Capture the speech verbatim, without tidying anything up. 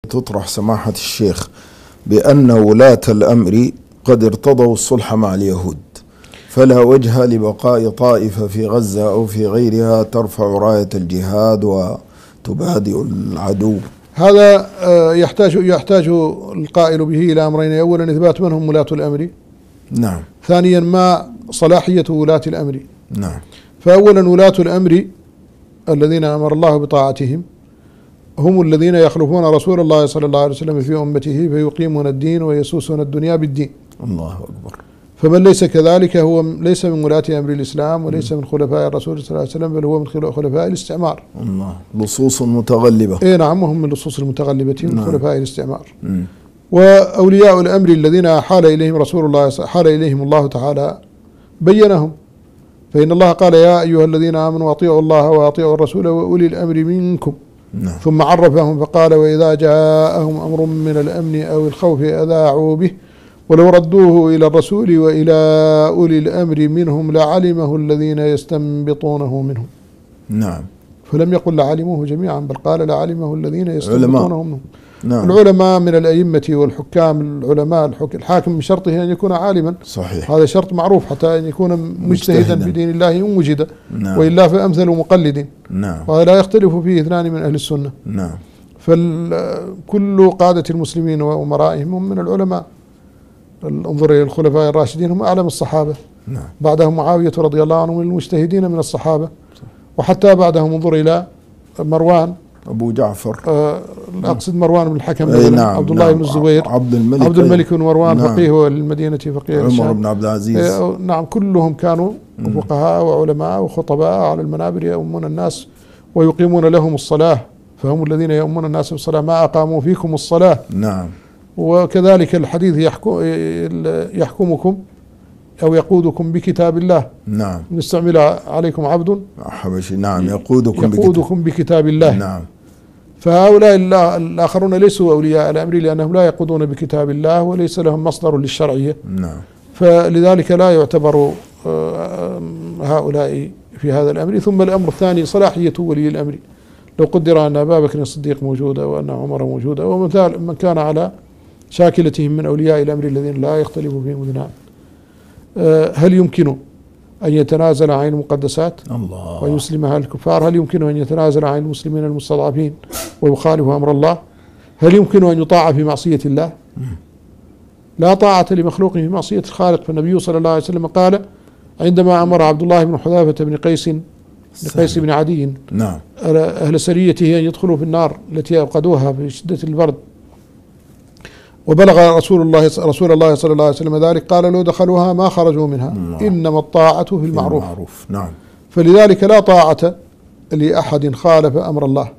تطرح سماحة الشيخ بأن ولاة الأمر قد ارتضوا الصلح مع اليهود، فلا وجه لبقاء طائفة في غزة أو في غيرها ترفع راية الجهاد وتبادئ العدو. هذا يحتاج يحتاج القائل به إلى أمرين: أولا إثبات من هم ولاة الأمر، نعم. ثانيا ما صلاحية ولاة الأمر. نعم. فأولا ولاة الأمر الذين أمر الله بطاعتهم هم الذين يخلفون رسول الله صلى الله عليه وسلم في أمته فيقيمون الدين ويسوسون الدنيا بالدين. الله أكبر. فمن ليس كذلك هو ليس من ولاة أمر الإسلام وليس من خلفاء الرسول صلى الله عليه وسلم، بل هو من خلفاء الاستعمار. الله، لصوص متغلبة. إيه نعم، وهم من لصوص المتغلبة من نعم. خلفاء الاستعمار. م. وأولياء الأمر الذين حال إليهم رسول الله حال إليهم الله تعالى بينهم، فإن الله قال: يا أيها الذين آمنوا أطيعوا الله وأطيعوا الرسول وأولي الأمر منكم. نعم. ثم عرفهم فقال: وإذا جاءهم أمر من الأمن أو الخوف أذاعوا به ولو ردوه إلى الرسول وإلى أولي الأمر منهم لعلمه الذين يستنبطونه منهم. نعم. فلم يقل لعلموه جميعا، بل قال لعلمه الذين يستنبطونه منهم. نعم. العلماء من الأئمة والحكام، العلماء الحاكم من شرطه أن يكون عالما. صحيح. هذا شرط معروف حتى أن يكون مجتهدا في دين الله إن وجد. نعم. وإلا فأمثل مقلد. نعم. وهذا لا يختلف فيه اثنان من أهل السنة. نعم. فكل قادة المسلمين وأمرائهم هم من العلماء. انظر إلى الخلفاء الراشدين، هم أعلم الصحابة. نعم. بعدهم معاوية رضي الله عنه من المجتهدين من الصحابة. وحتى بعدهم انظر إلى مروان أبو جعفر، آه أقصد مروان بن الحكم، نعم. عبد الله نعم. بن الزبير، عبد الملك عبد الملك بن مروان، نعم. فقيه المدينة فقيه عمر بن عبد العزيز، آه نعم. كلهم كانوا فقهاء وعلماء وخطباء على المنابر يؤمون الناس ويقيمون لهم الصلاة، فهم الذين يؤمون الناس بالصلاة ما أقاموا فيكم الصلاة. نعم. وكذلك الحديث يحكم يحكمكم أو يقودكم بكتاب الله. نعم. نستعمل عليكم عبد حبشي، نعم، يقودكم, يقودكم بكتاب الله. نعم. فهؤلاء الآخرون ليسوا أولياء الأمر لأنهم لا يقودون بكتاب الله وليس لهم مصدر للشرعية. نعم. فلذلك لا يعتبر هؤلاء في هذا الأمر. ثم الأمر الثاني صلاحية ولي الأمر. لو قدر أن أبا بكر الصديق موجودة وأن عمر موجودة ومثال من كان على شاكلتهم من أولياء الأمر الذين لا يختلف فيهم اثنان، هل يمكن أن يتنازل عن المقدسات الله ويسلمها الكفار؟ هل يمكن أن يتنازل عن المسلمين المستضعفين ويخالف أمر الله؟ هل يمكن أن يطاع في معصية الله؟ لا طاعة لمخلوق في معصية الخالق. فالنبي صلى الله عليه وسلم قال عندما أمر عبد الله بن حذافة بن قيس قيس بن عدي نعم. أهل سريته أن يدخلوا في النار التي أوقدوها في شدة البرد، وبلغ رسول الله رسول الله صلى الله عليه وسلم ذلك، قال لو دخلوها ما خرجوا منها. الله. إنما الطاعة في المعروف. المعروف. نعم. فلذلك لا طاعة لأحد خالف أمر الله.